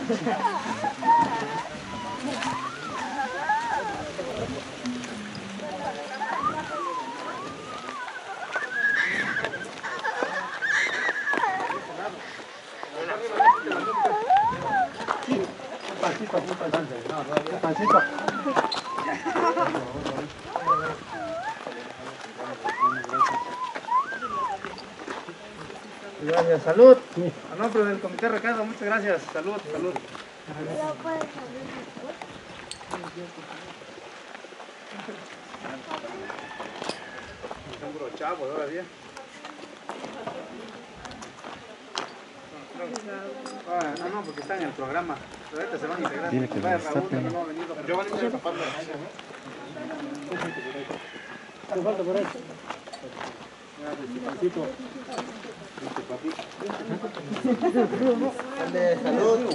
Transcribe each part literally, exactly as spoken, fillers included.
Gracias, salud. Sí. A nombre del Comité Recado, muchas gracias. Salud, salud. Están brochados todavía. Ah, no, no, porque están en el programa. Pero ahorita se van a integrar. Tiene que Raúl, estar, no, no ha venido. Yo van a ir a taparlo. ¿Qué falta por ahí? Salud.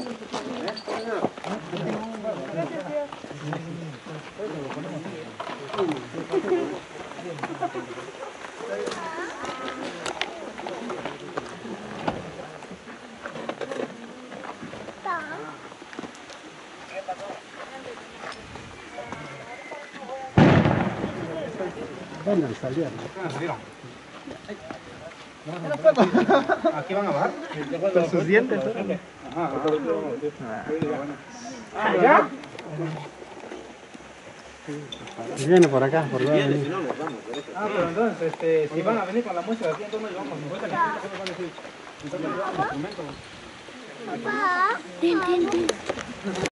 Vengan, salieron. Aquí van a bajar. Con sus dientes. Ajá. Ah, ¿ya? Viene por acá, por acá. Ah, pero entonces, este, si van a venir con la muestra de aquí, entonces nos vamos. cincuenta minutos, ¿qué nos van a decir? Entonces, el instrumento. Papá.